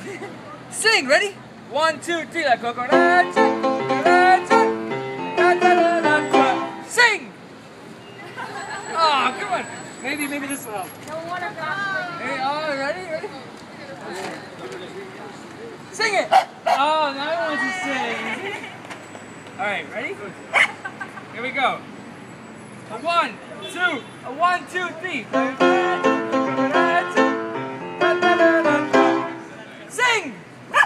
Sing, ready? 1, 2, 3, like coconut. Sing! Oh, come on. Maybe this will help. Hey, oh, ready? Sing it! Oh, now I want to sing. Alright, ready? Here we go. A 1, 2, a 1, 2, 3. Sing!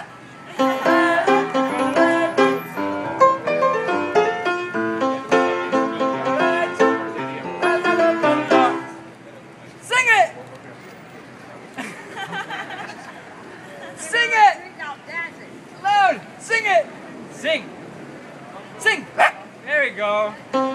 Sing it! Sing it! Loud! Sing it! Sing! Sing! There we go.